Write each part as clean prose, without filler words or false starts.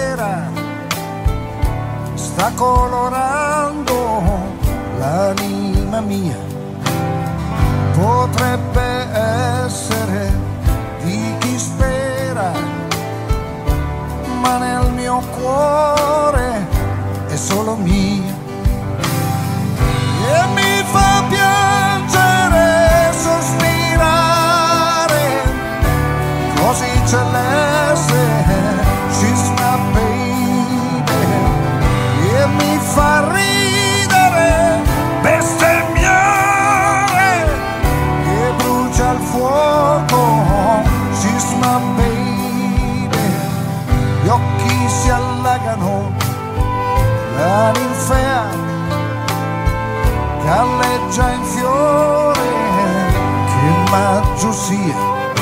sera sta colorando l'anima mia. Potrebbe essere di chi spera, ma nel mio cuore è solo mia. E mi fa piangere, sospirare, così celeste, she's my baby. E mi fa ridere, bestemmiare, e brucia il fuoco, she's my baby. Gli occhi si allagano, la ninfea galleggia in fiore, che maggio sia.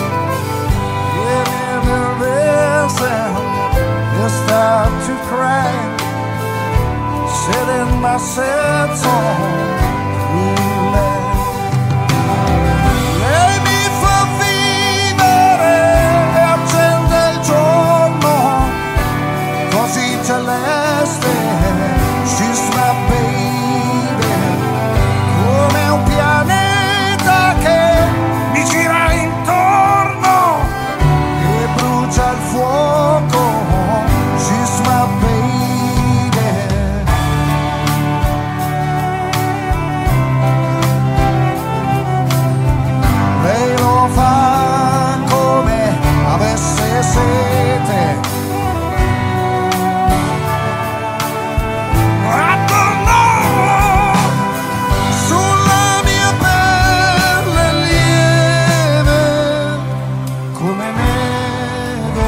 You start to cry, setting my sad song through life. Lei mi fa vivere e accende il giorno, così celeste, she's my baby. Come un pianeta che mi gira intorno e brucia il fuoco, she's my baby. Lei lo fa come avesse sete, sulla mia pelle lieve come neve.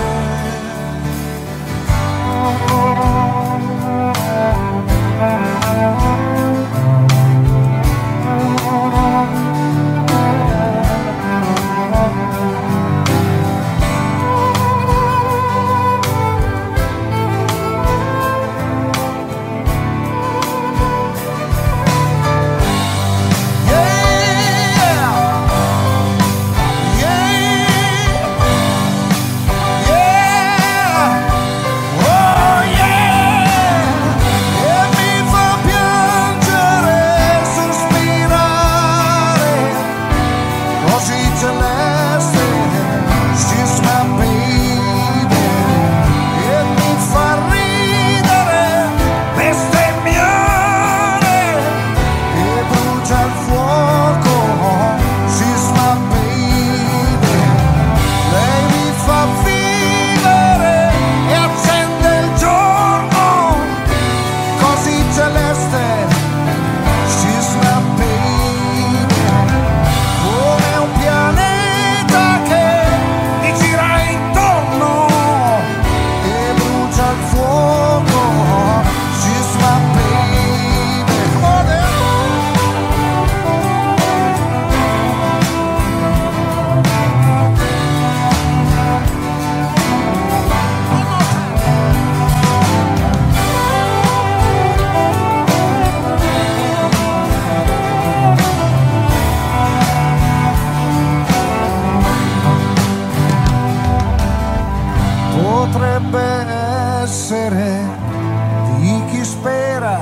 Potrebbe essere di chi spera,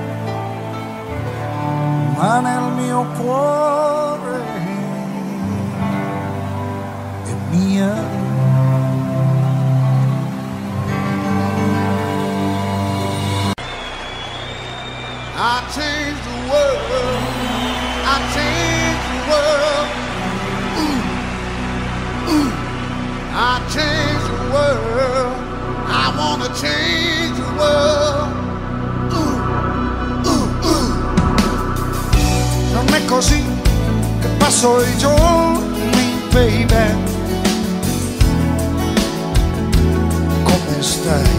ma nel mio cuore è mia. I changed the world, I changed the world, ooh, ooh. I changed the world, I wanna change the world, ooh, ooh, ooh. Non è così che passo i giorni, baby. Come stai?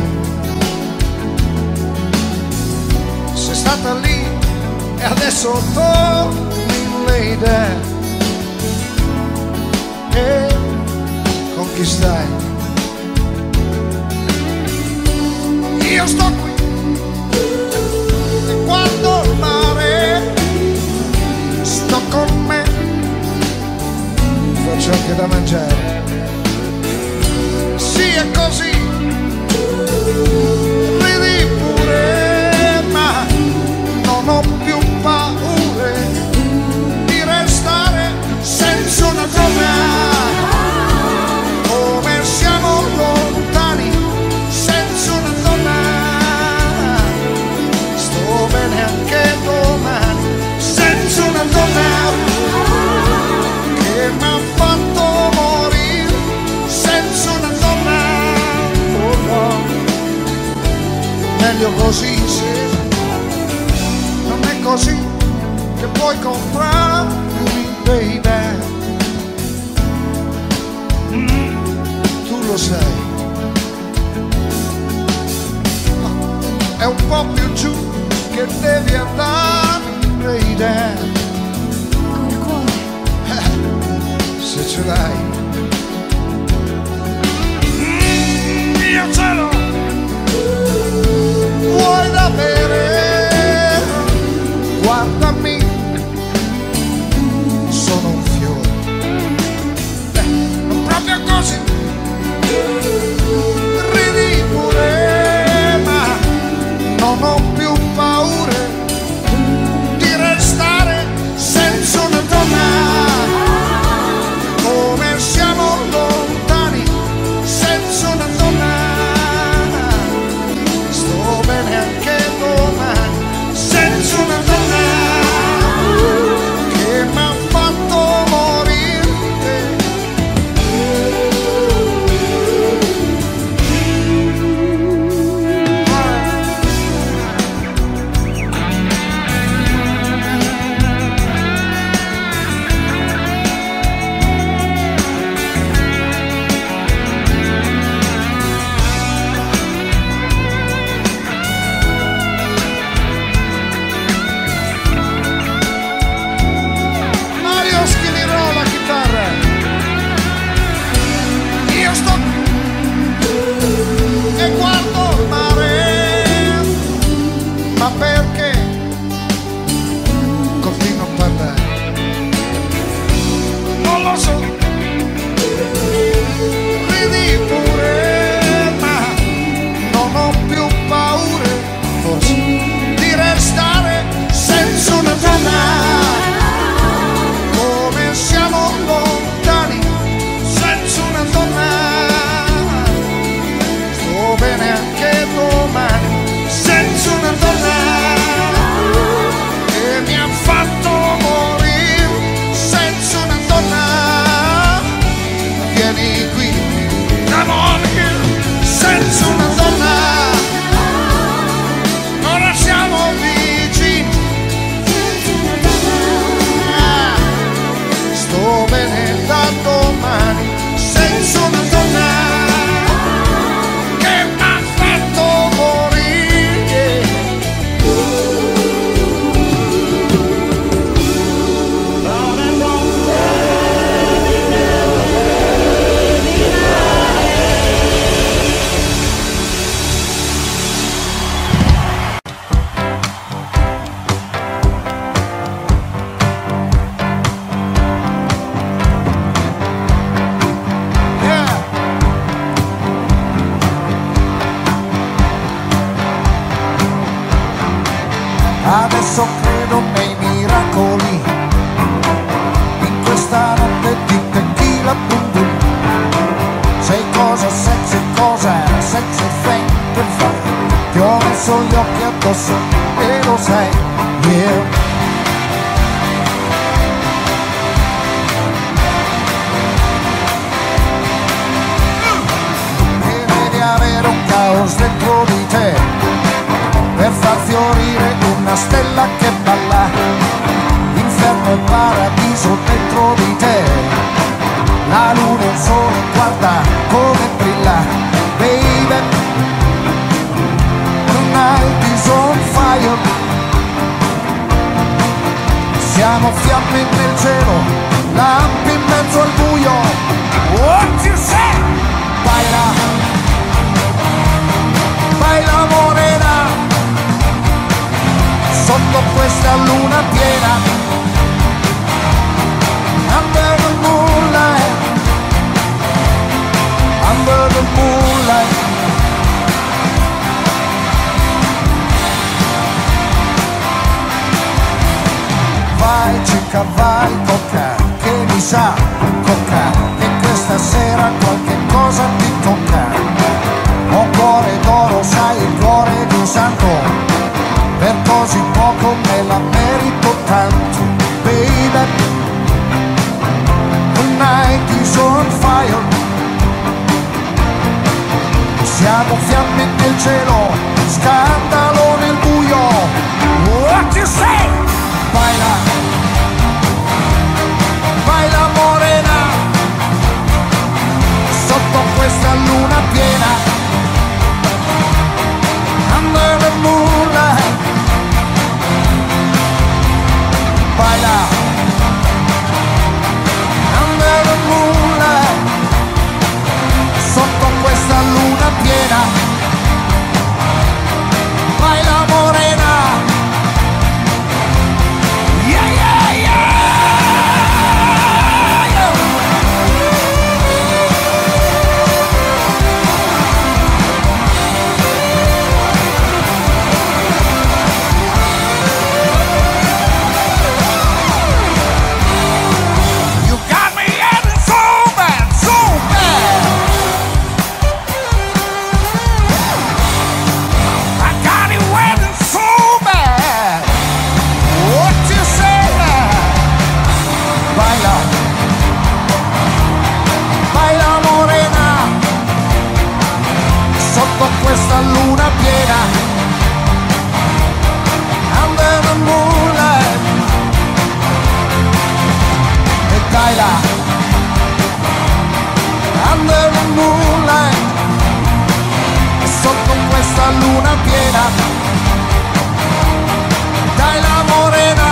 Sei stata lì e adesso torni, lady. E con chi stai? Io sto qui e guardo il mare, sto con me, faccio anche da mangiare. Sì, è così. meglio così, sì. Non è così che puoi comprarmi, baby. Tu lo sai. È un po' più giù che devi andare, baby. Con il cuore. Se ce l'hai. Mio cielo, vuoi da bere? Guardami, sono un fiore. Non proprio così. Ridi pure, ma non ho più paure di restare senza una donna. Come siamo lontani senza una donna. Sto bene anche domani senza una donna che mi ha fatto morire. Mario schinerò la chitarra. Io sto e guardo il mare. Ma perché continuo a parlare? Non lo so. Ridi pure, ma non ho più paure, forse, di restare senza una donna. Come siamo lontani senza una donna. Sto bene anche domani senza una donna che mi ha fatto morire senza una donna. Vieni qui, come on here, senza una donna. Ora siamo vicini. Sto bene da domani senza una donna che mi ha fatto morire. Yeah. Adesso credo nei miracoli, in questa notte di tequila bum bum. Sei cosa sexy thing per fare. Ti ho messo gli occhi addosso e lo sai, yeah. E devi avere un caos dentro di te per far fiorire una stella che balla. Inferno e paradiso dentro di te. La luna e il sole, guarda come brilla, baby. Tonight is on fire. Siamo fiamme nel cielo, lampi in mezzo al buio. What you say? Baila, baila morena, sotto questa luna piena. Under the moonlight, under the moonlight. Vai cica, vai tocca, che mi sa tocca, che questa sera qualche cosa ti tocca. Ho cuore d'oro, sai, il cuore di un santo, per così poco me la merito tanto, baby. The night is on fire. Siamo fiamme nel cielo, scandalo nel buio. What you say? Baila, baila morena, sotto questa luna piena, under the moonlight. Baila, under the moonlight, sotto questa luna piena. Baila morena, yeah, yeah, yeah, yeah. You got me getting so bad, so bad. I got it waiting so bad. What you say? Baila, baila morena, sotto questa luna piena, under the moonlight. E baila, under the moonlight, sotto questa luna piena. Dai la morena,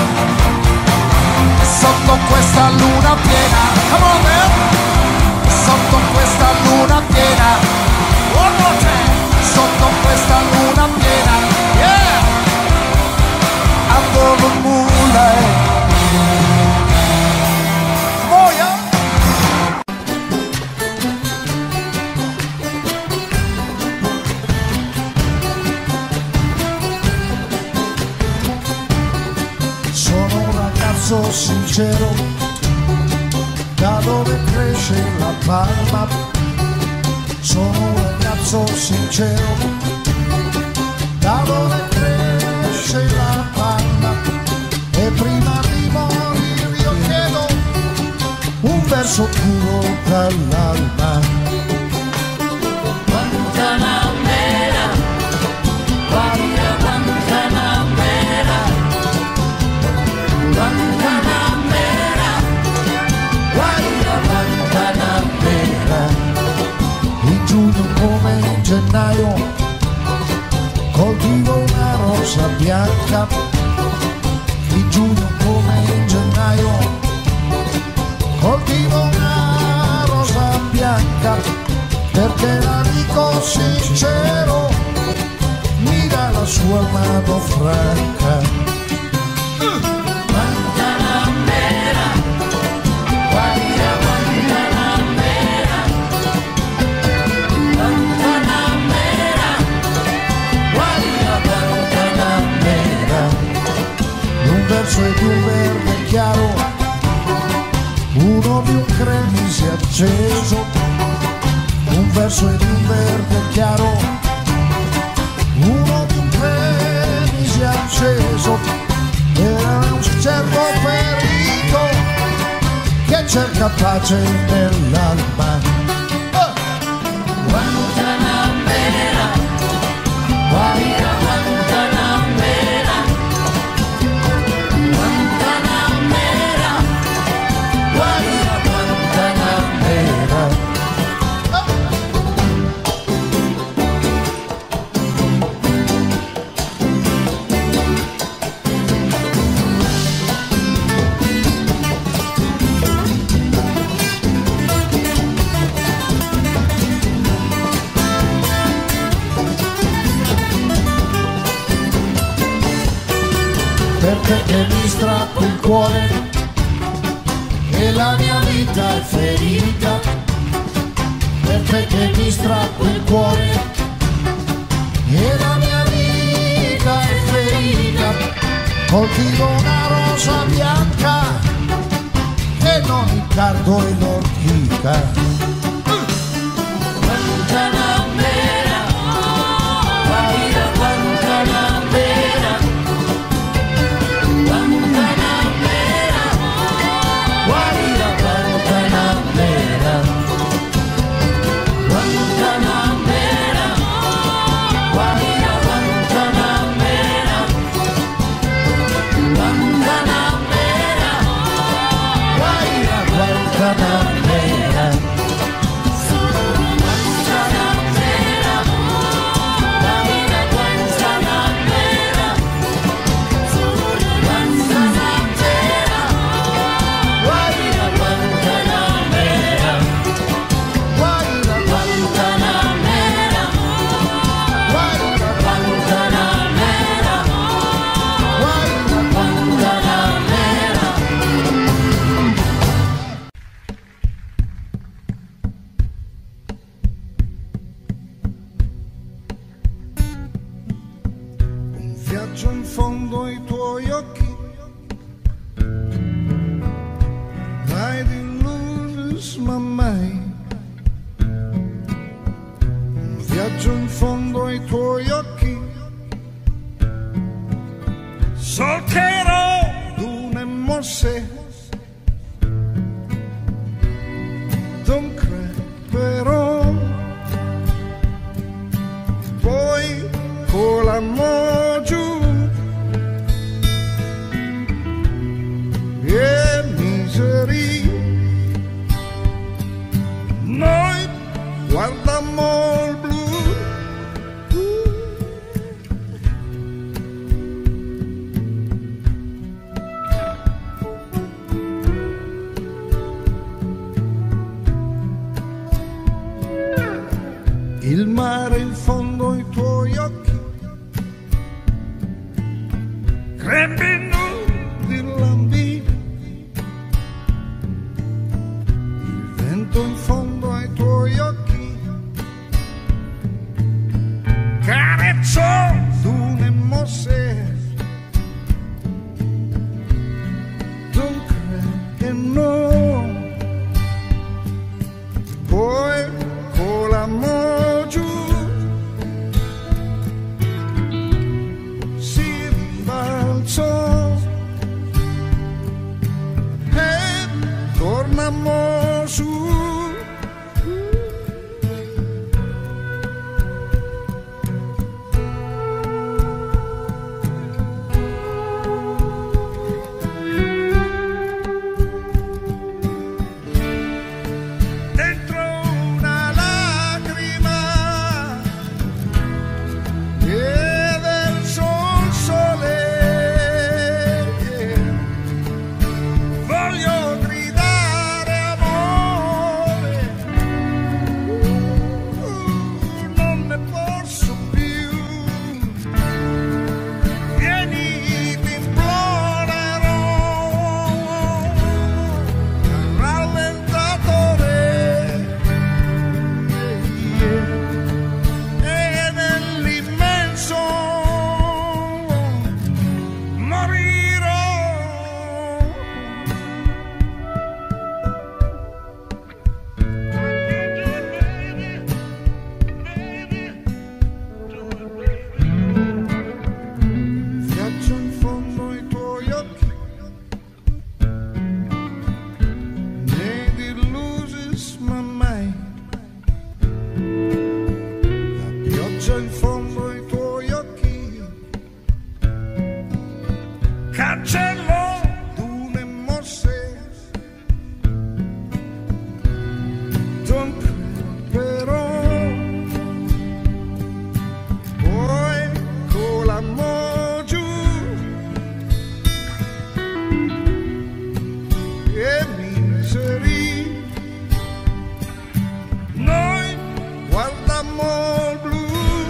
sotto questa luna piena. Come on man, sotto questa luna piena. One more time, sotto questa luna piena. Yeah, under the moonlight. Oh yeah. Sono un ragazzo sincero, da dove cresce la palma. Sono un ragazzo sincero, da dove cresce la palma. E prima di morire io chiedo un verso puro dall'alma. Guantanamera, guarda Guantanamera, Guantanamera, guarda Guantanamera. In giugno come in gennaio coltivo una rosa bianca. In giugno come in gennaio coltivo una rosa bianca, perché l'amico sincero mi dà la sua mano franca. Guantanamera, guarda Guantanamera, Guantanamera, guarda Guantanamera. Un verso e di un verde chiaro, uno di un cremisi acceso. Un verso e di un verde chiaro, uno di un cremisi acceso. Era un cervo ferito che cerca pace nell'alma. Guantanamera, guarda Guantanamera, Guantanamera, guarda Guantanamera. Perché mi strappo il cuore e la mia vita è ferita. Perché mi strappo il cuore e la mia vita è ferita. Coltivo una rosa bianca e non il cardo e l'ortica. Guantanamera, guarda Guantanamera, Guantanamera, guarda Guantanamera, Guantanamera, guarda viaggio in fondo ai tuoi occhi, mai delusi ma mai. Viaggio in fondo ai tuoi occhi, solcherò dune mosse, non creperò, poi con l'amore giù e miseria, noi guardammo il blu. Il mare in fondo ai tuoi occhi, grembi nudi lambini, il vento in fondo ai tuoi occhi, carezzò dune mosse, non credi che no, poi con l'amore e tornammo su. Dentro una lacrima e verso il sole voglio gridare amore, non ne posso più, vieni ti implorerò, rallentatore, e nell'immenso morirò. Viaggio in fondo ai tuoi occhi, né delusi ma mai. La pioggia in fondo ai tuoi occhi, cancello dune mosse, non creperò, poi con l'amore giù e miseria, noi guardammo il blu.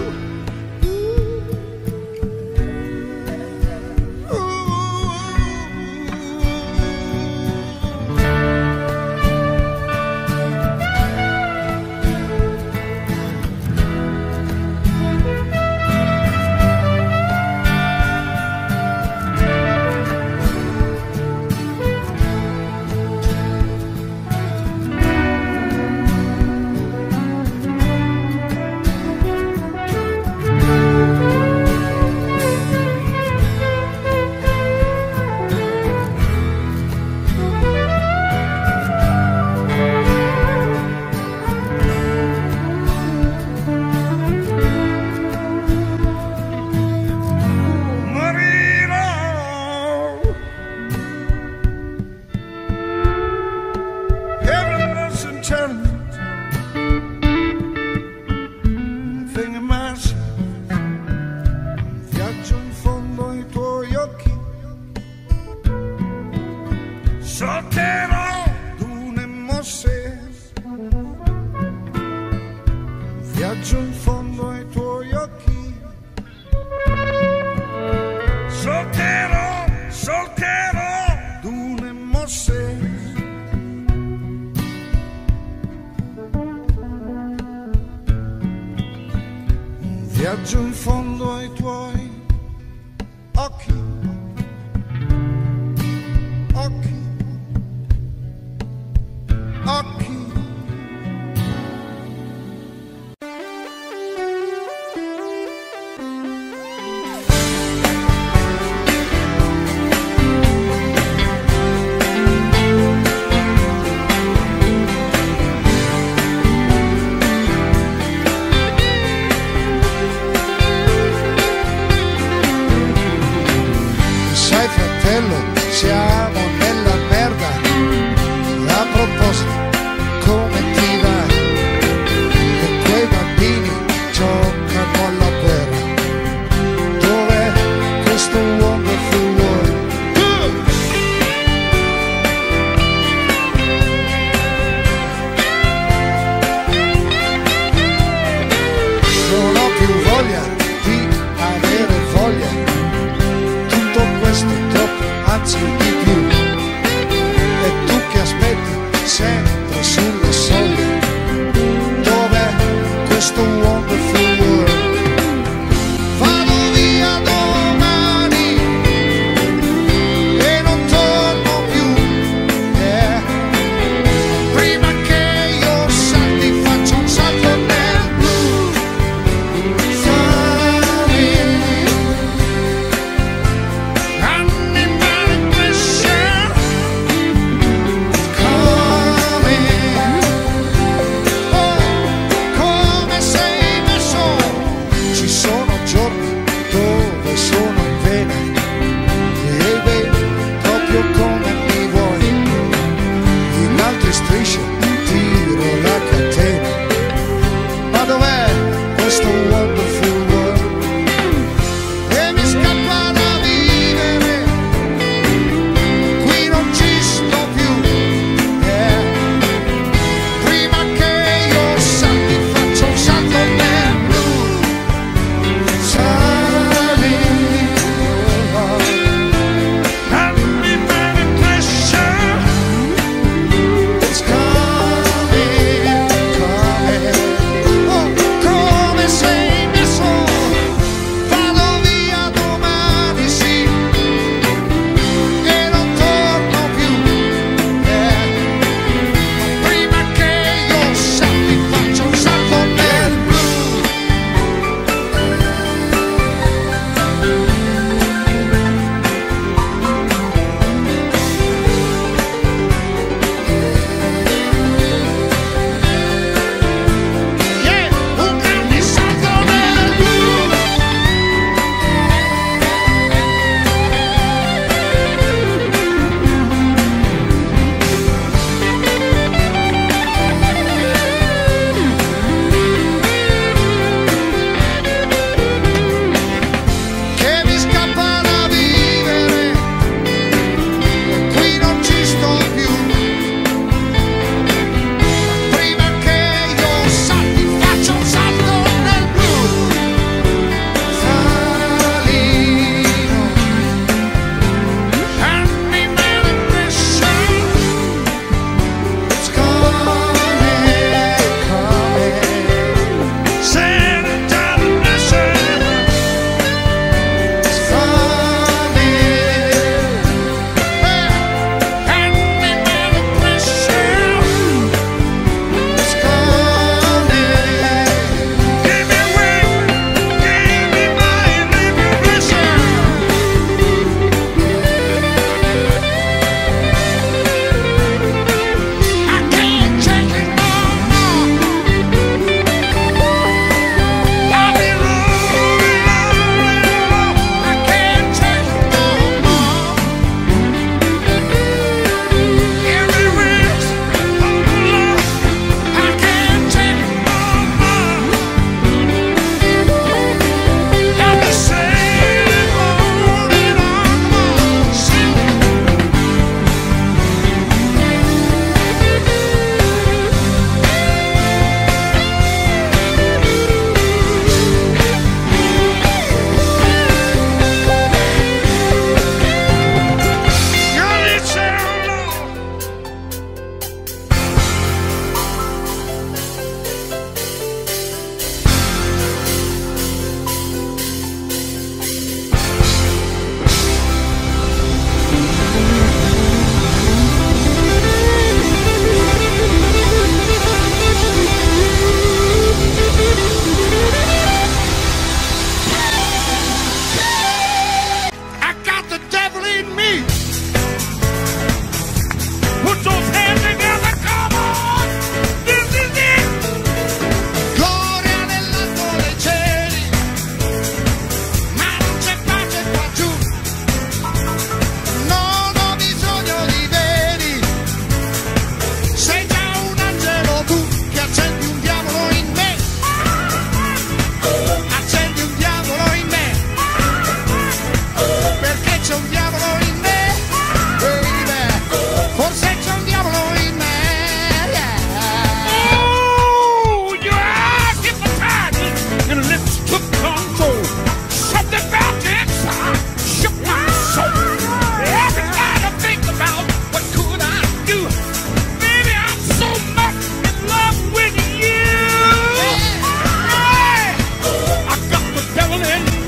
Viaggio in fondo ai tuoi occhi, solcherò dune mosse, viaggio in fondo ai tuoi occhi, solcherò dune mosse, viaggio in fondo ai tuoi occhi, occhi, occhi. Sai fratello, siamo nella merda. A proposito, come ti va? E quei bambini giocano alla guerra. Dov'è questo wonderful world? Non ho più voglia di avere voglia. Tutto questo è troppo, anzi di più. E tu che aspetti sempre sulle soglie. Dov'è questo wonderful world? Vado via domani e non torno più. Prima che io salti faccio un salto nel blu. Come sei messo? Ci sono giorni dove sono in vena. E baby, proprio come mi vuoi. In altri strisce tiro la catena. Ma dov'è questo wonderful world? E mi scappa da vivere. Qui non ci sto più. Prima che io salti faccio un salto nel blu. Sali.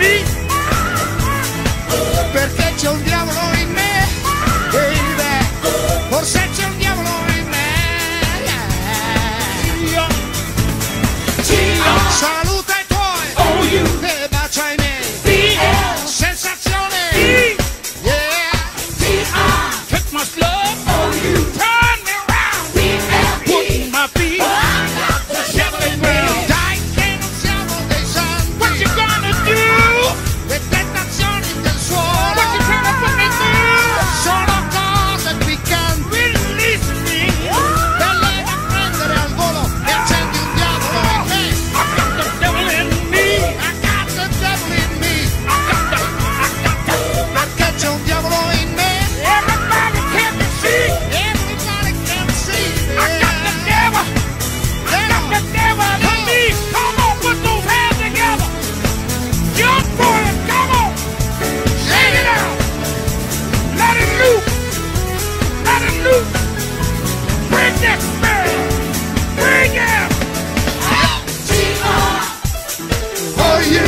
me, perché c'è un diavolo in me, baby, forse c'è un diavolo in me, yeah. Saluta i tuoi e bacia i miei, sensazione, yeah. Take my love, turn me around, put my feet, dai che non siamo dei santi. What you gonna do? Le tentazioni del suolo, what you trying to put me through? Sono cose piccanti, release me, belle da prendere al volo e accendi un diavolo in me. I got the devil in me, I got the devil in me, perché c'è un diavolo in me. Everybody can see, everybody can see, I got the devil, I got the devil in me. Come on, put those hands together. Jump for it, come on. Shake it out. Let it loose. Let it loose. Bring that spirit. Bring it. For you.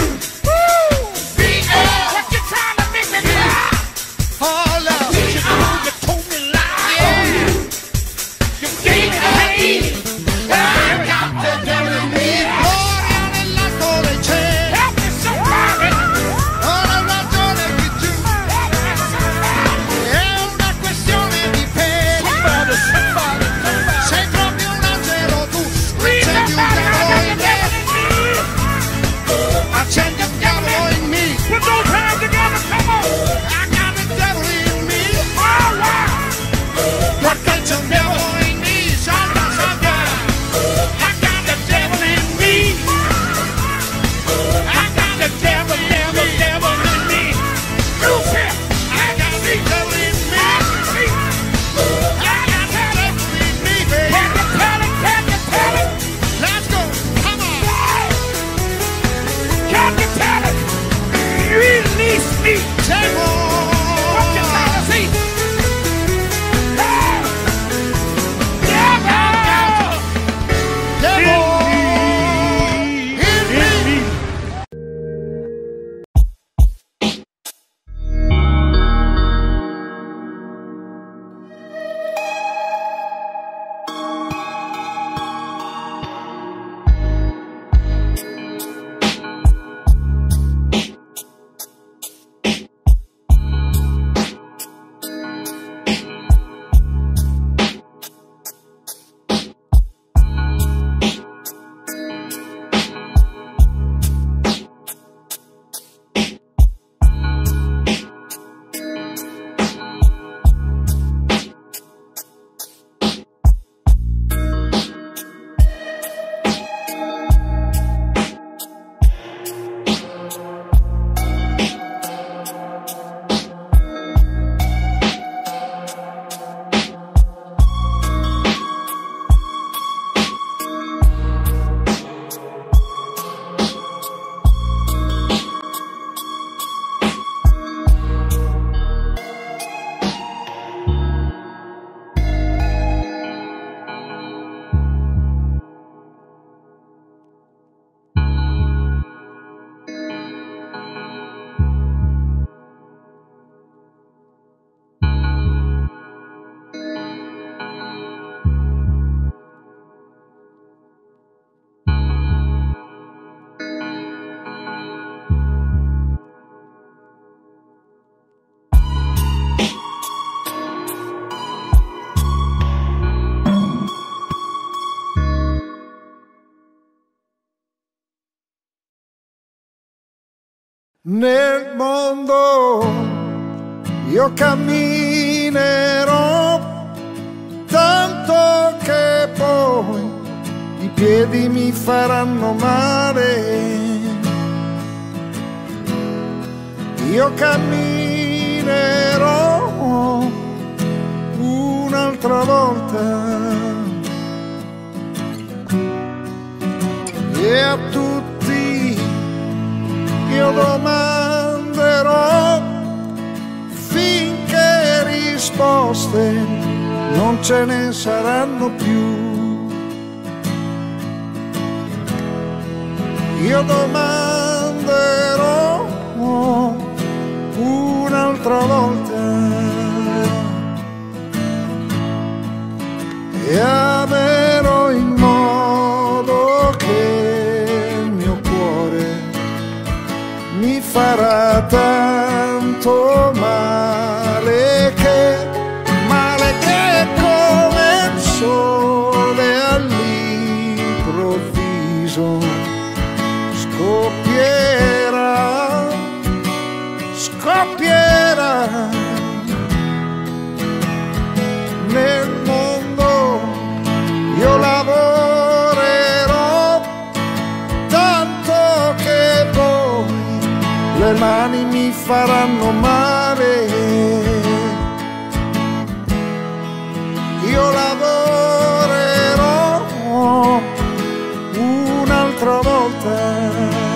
What you trying to make me do? Oh, love. You told me lies. You gave me pain. I got the devil in me. Gloria nell'atto dei cieli. Help me somebody. Ora ragione che tu. È una questione di pena. Sei proprio un angelo tu. Accendi un diavolo in me. Accendi un diavolo in me. Put those hands together, come on. I got the devil in me. All right. Perché c'è un diavolo in me. Salta, salta. I got the devil in me. I got the devil, devil, devil in me. Loose him. I got the devil in me. I got the devil in me, baby. Can you tell it? Can you tell it? Let's go. Come on. Can you tell it? Release me. Devil. What you trying to see? Hey. Devil. Devil. In me. Nel mondo io camminerò, tanto che poi i piedi mi faranno male. Io camminerò un'altra volta e a tutti io domanderò finché risposte non ce ne saranno più. Io domanderò volta e amerò in modo che il mio cuore mi farà tanto male che come il sole all'improvviso scoppierà nel mondo. Io lavorerò tanto che poi le mani mi faranno male. Io lavorerò un'altra volta,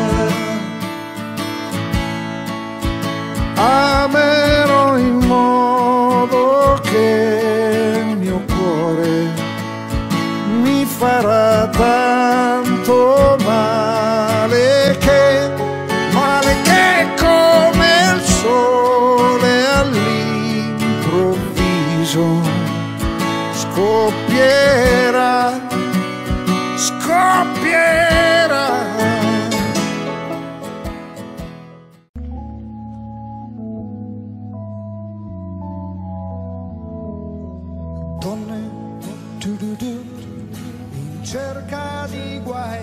amerò in modo che il mio cuore mi farà tanto male che come il sole all'improvviso scoppierà. Donne in cerca di guai,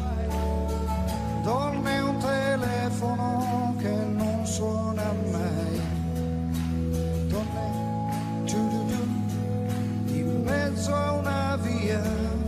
donne un telefono che non suona mai, donne in mezzo a una via,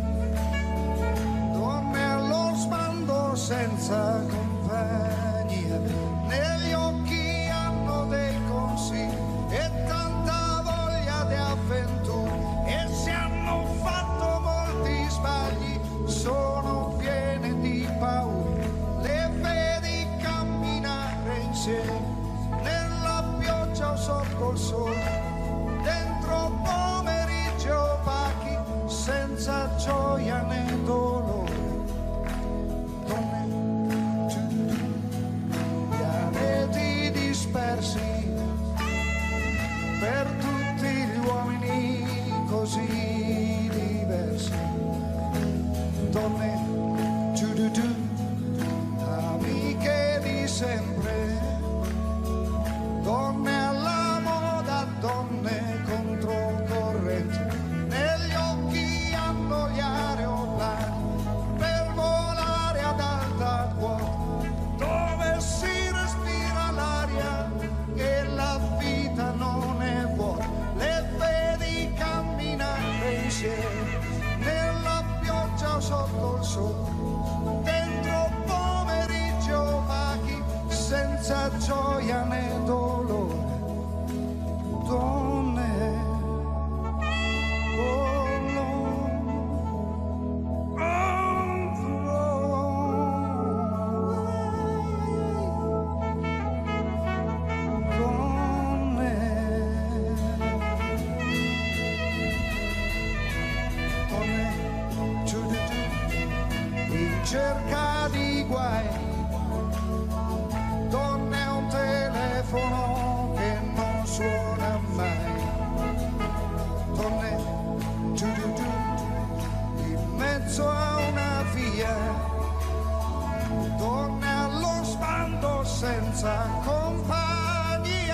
donne allo sbando senza compagnia, negli occhi hanno dei consigli e tanta voglia di avventura, e si hanno fatto molti sbagli, sono piene di paura, le vedi camminare insieme nella pioggia o sotto il sole, dentro pomeriggi opachi senza gioia né dolore. Donne, pianeti dispersi per tutti gli uomini così diversi. Donne, amiche di sempre, donne alla moda, donne controcorrente, negli occhi hanno gli aeroplani per volare ad alta quota, dove si respira l'aria e la vita non è vuota, le vedi camminare insieme nella pioggia o sotto il sole, dentro pomeriggi opachi senza gioia né dolore. Donne, oh no, donne, in cerca di guai, donne a un telefono che non suona mai, donne in mezzo a una via, donne allo sbando senza compagnia,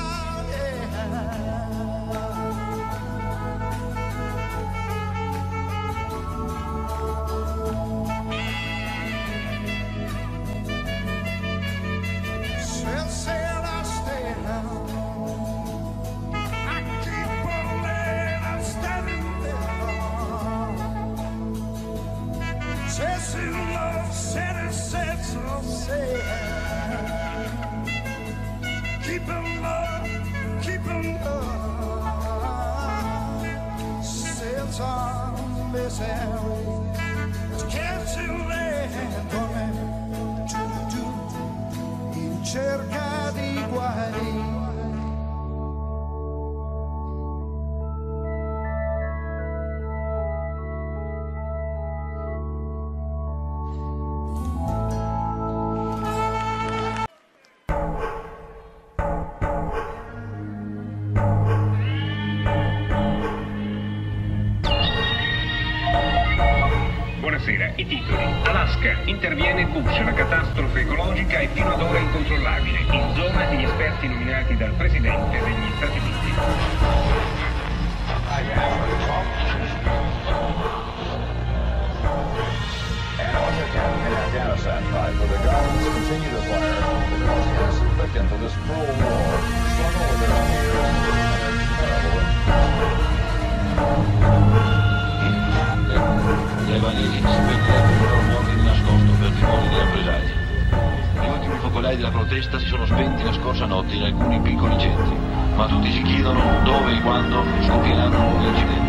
keep 'em up, sails on this airway, can't you land on it, in cerca di guai. I titoli. Alaska, interviene Bush, la catastrofe ecologica è fino ad ora incontrollabile. In zona gli esperti nominati dal Presidente degli Stati Uniti. And also captain in Afghanistan fight where the guns continue to fire because he is victim to this cruel war, struggle with their fears and Gli albanesi si prenderebbero i loro morti di nascosto per timore di rappresaglie. Gli ultimi focolai della protesta si sono spenti la scorsa notte in alcuni piccoli centri, ma tutti si chiedono dove e quando scoppieranno nuovi incidenti.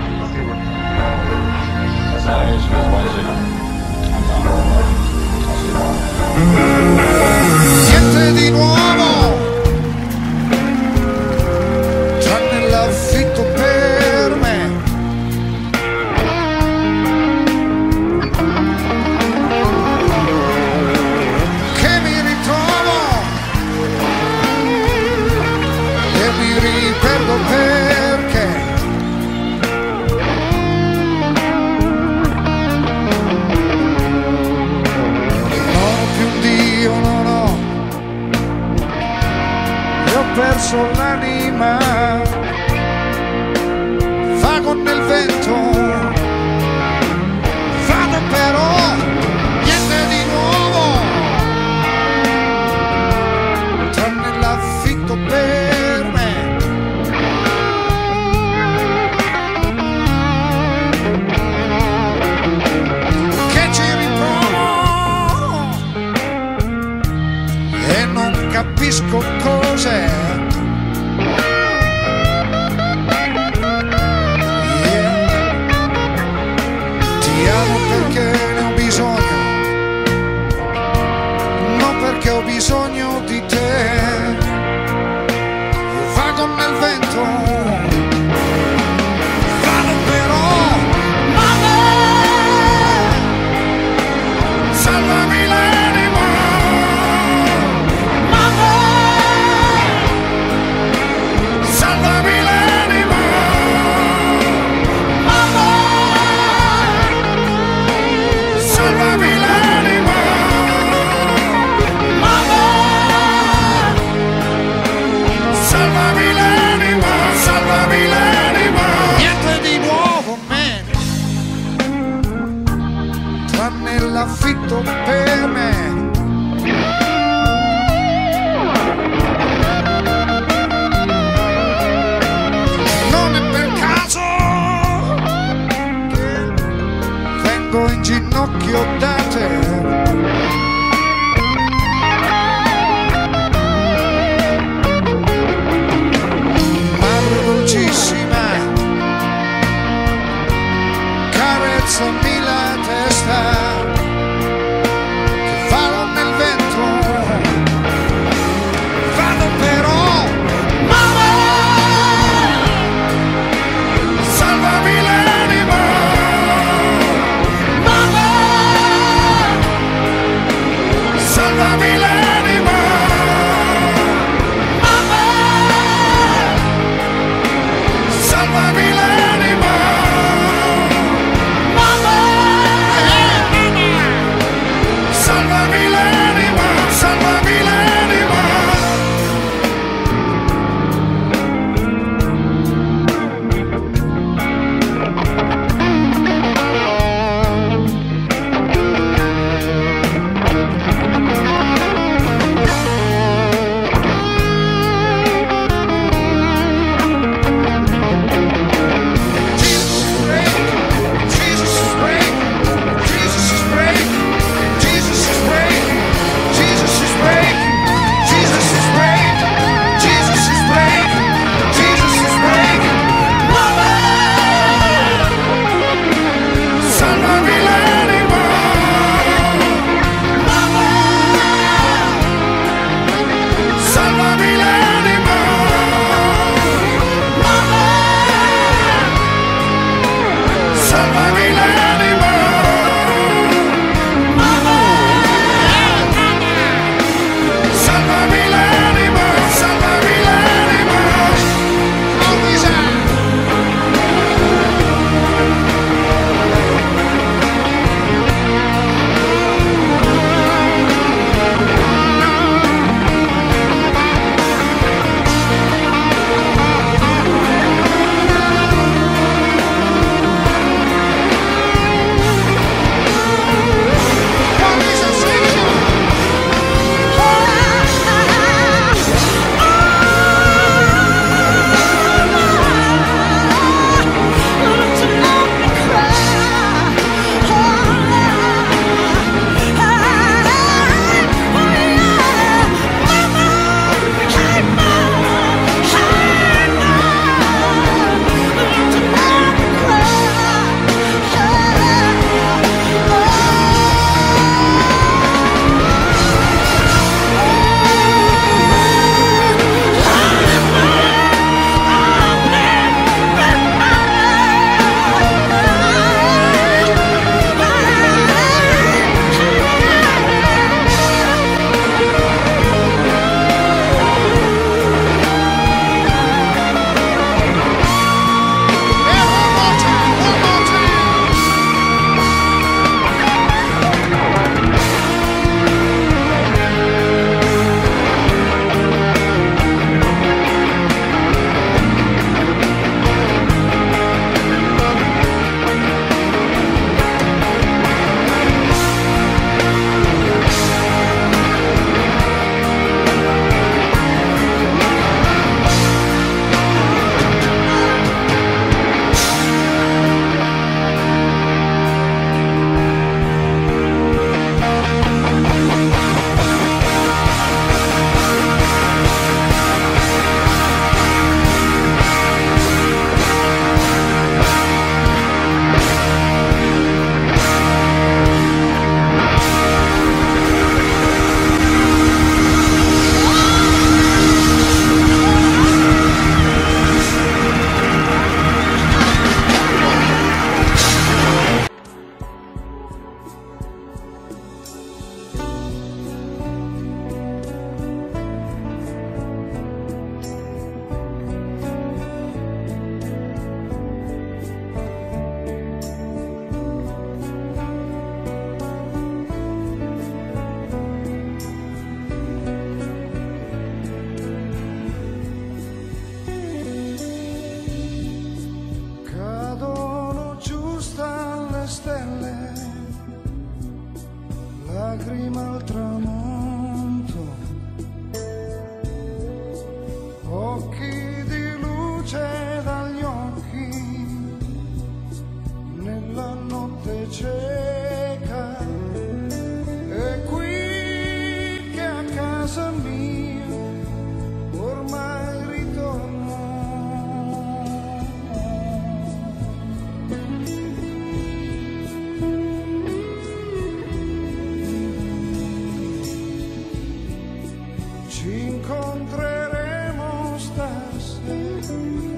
Niente di nuovo, tranne l'affitto per me. Che mi ritrovo e mi riperdo perché ho perso l'anima, vago nel vento, vado però, niente di nuovo, tranne l'affitto per me. Che ci riprovo e non capisco cos'è. Ti amo perché ne ho bisogno, non perché ho bisogno di te. Vago nel vento, vado però, mamma, salvami l'anima, mamma. occhi di luce dagli occhi, nella notte cieca, è qui che a casa mia ormai ritorno. Ci incontreremo stasera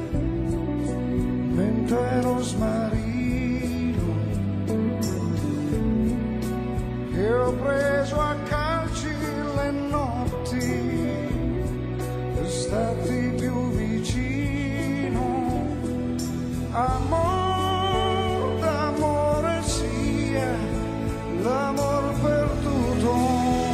mentre rosmarino che ho preso a calci le notti, stati più vicino, amor d'amore sia l'amor perduto.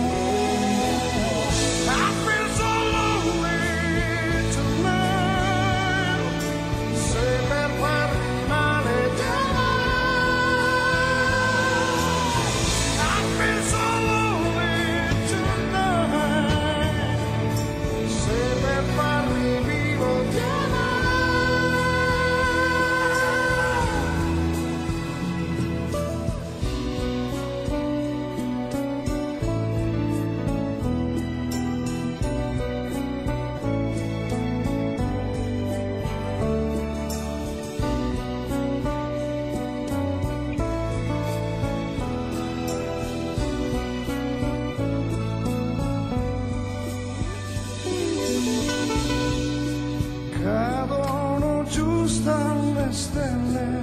Cadono giusto alle stelle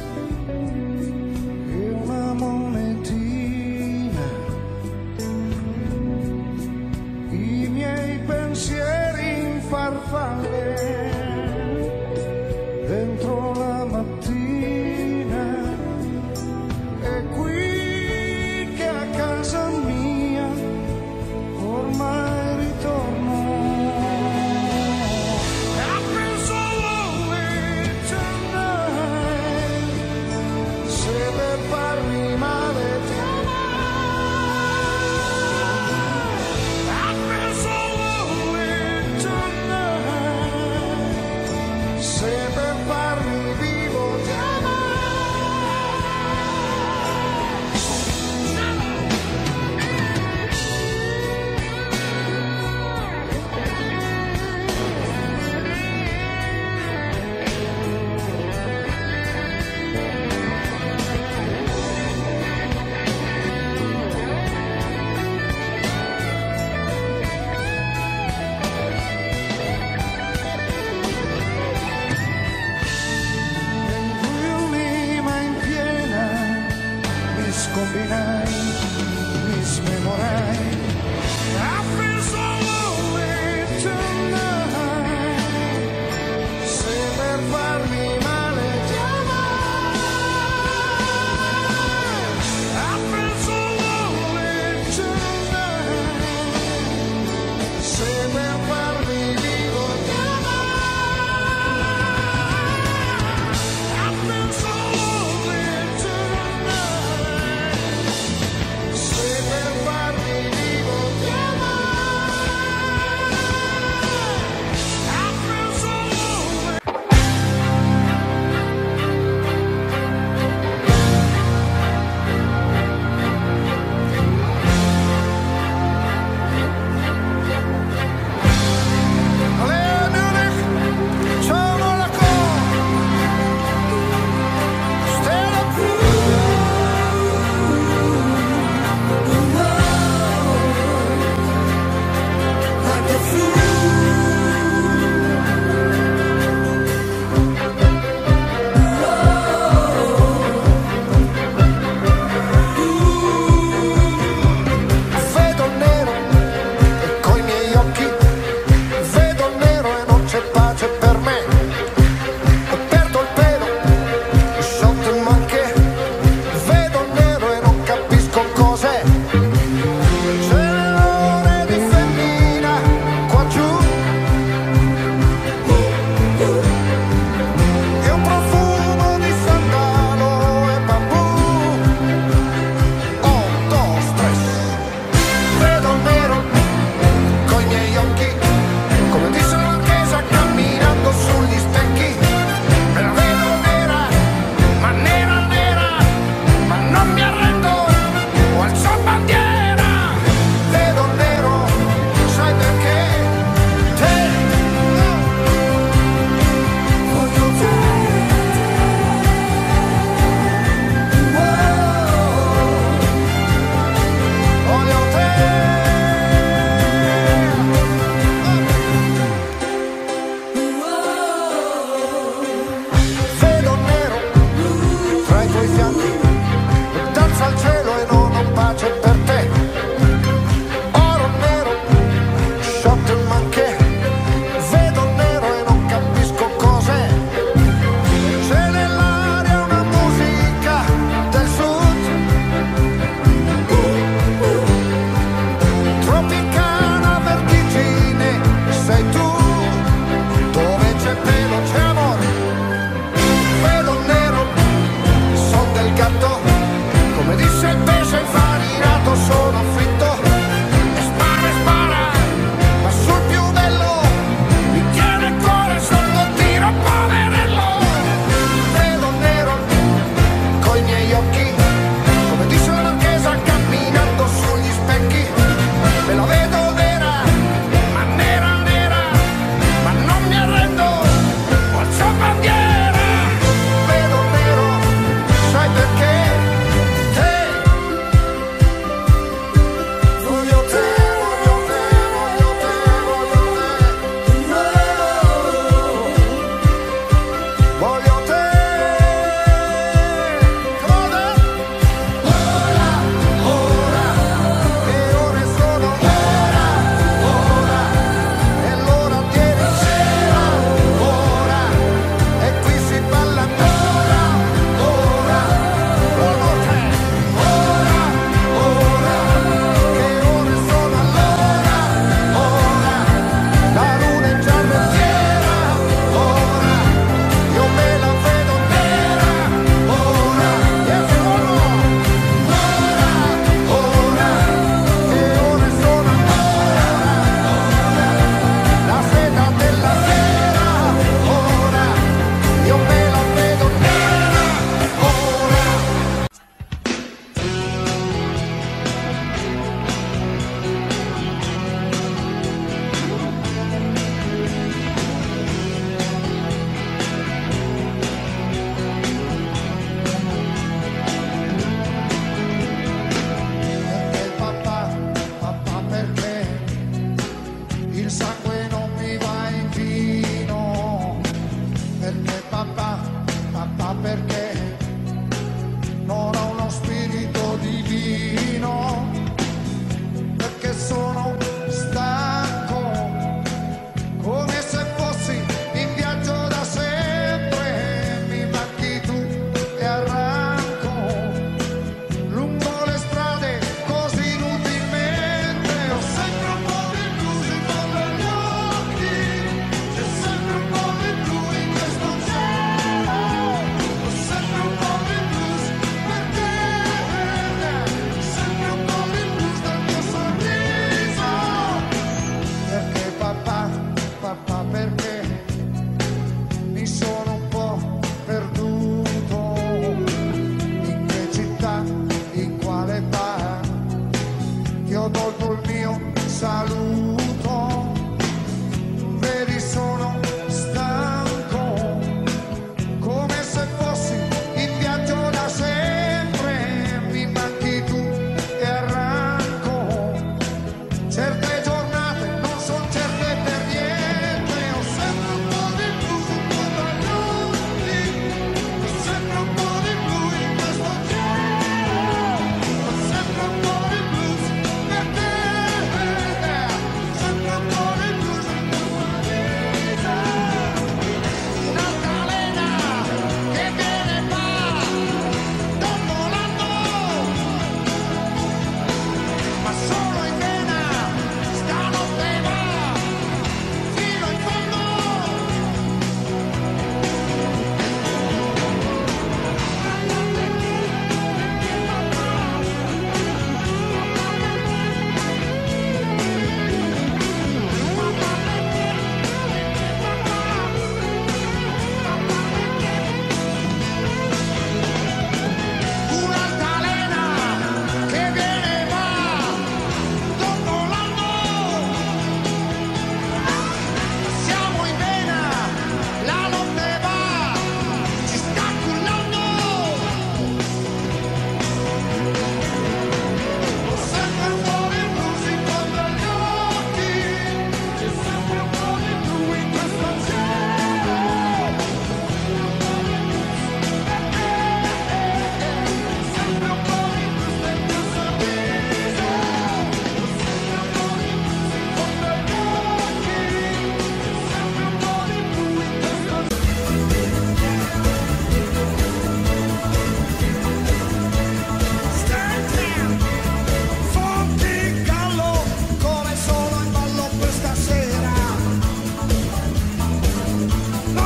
e una monetina, i miei pensieri in farfalle dentro la mattina, è qui che a casa mia ormai ritorno.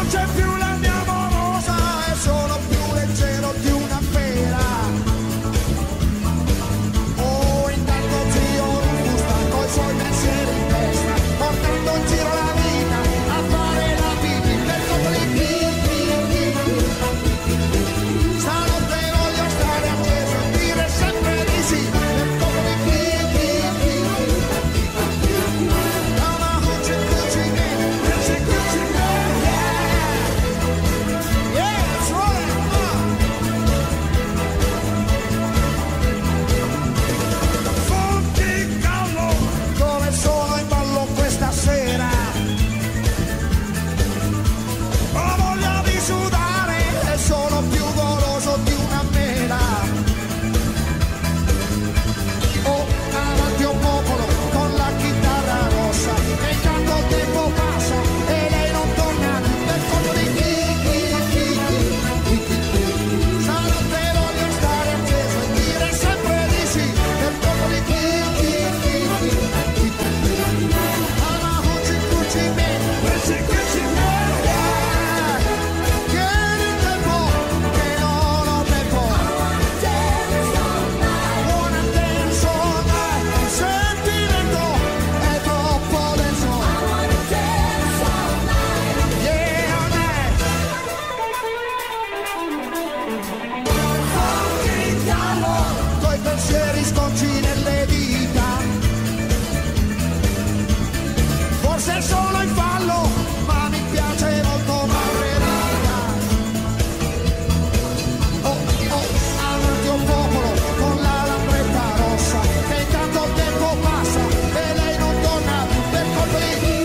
c'è più la mia amorosa e sono più leggero di una pera. Oh, intanto zio Rufus sta coi suoi pensieri in testa, portando in giro la vita a fare la pipì per compli. Stanotte voglio stare acceso e dire sempre di sì per compli. Ama cuci cuci me, cuci cuci me, yeah, that's right. Fonti callo, dove sono in ballo questa sera? Ho voglia di sudare e sono più goloso di una mela. Oh, avanti un popolo con la chitarra rossa, e intanto il tempo passa e lei non torna per colpo di chi. Stanotte voglio stare acceso e dire sempre di sì per colpo di chi. Ama cuci cuci me, cuci cuci me, yeah. Tieni il tempo che non ho tempo. Wanna dance all night. Il sentimento è troppo denso. Yeah, all night. Funky gallo, coi pensieri sconci nelle dita. Forse sono in fallo, ma mi piace molto Margherita. Oh, oh, avanti un popolo con la lambretta rossa, che intanto il tempo passa e lei non torna più per colpa di chi.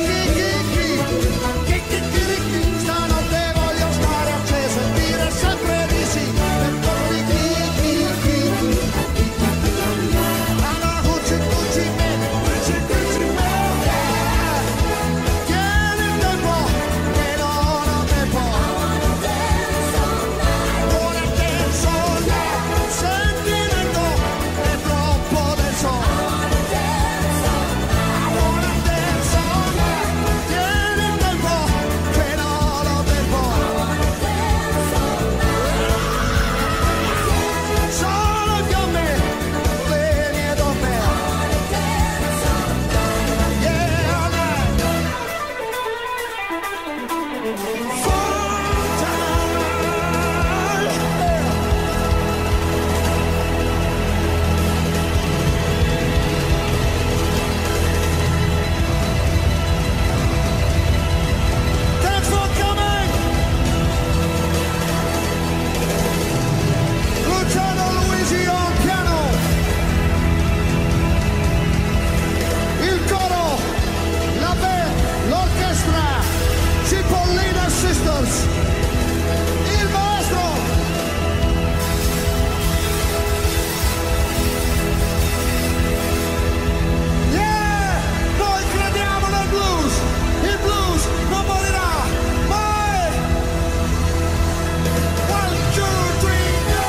Stanotte voglio stare acceso e dire sempre di sì per colpa di chi. Ama cuci cuci me, cuci cuci me, yeah. Tieni il tempo che non ho tempo. Wanna dance all night. Il sentimento è troppo denso. Wanna dance all night. Tieni il tempo che non ho tempo. Sono fiamme le mie donne. Yeah, all night. Thanks for coming. Luciano Luigi on piano. Il coro, la band, l'orchestra, Cipollina Sisters, il maestro. Yeah, noi crediamo nel blues, il blues non morirà mai. 1, 2, 3, go.